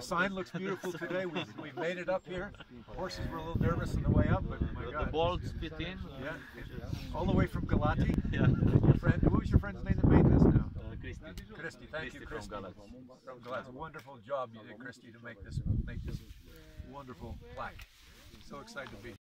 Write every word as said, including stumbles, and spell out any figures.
sign looks beautiful today. We we made it up here. Horses were a little nervous on the way up, but my God. The bolts fit in. Yeah, all the way from Galati. Yeah. Your friend, who was your friend's name that made this now? Uh, Christy. Christy, thank Christy you, from Christy. Galat. From Galat. Wonderful job you did, Christy, to make this make this wonderful plaque. So excited to be.